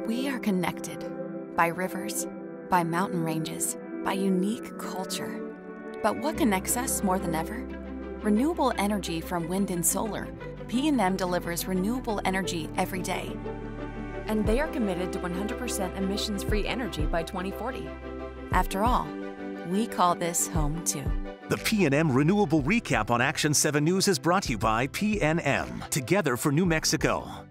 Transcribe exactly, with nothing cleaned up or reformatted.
We are connected by rivers, by mountain ranges, by unique culture. But what connects us more than ever? Renewable energy from wind and solar. P N M delivers renewable energy every day. And they are committed to one hundred percent emissions-free energy by twenty forty. After all, we call this home too. The P N M Renewable Recap on Action seven News is brought to you by P N M, Together for New Mexico.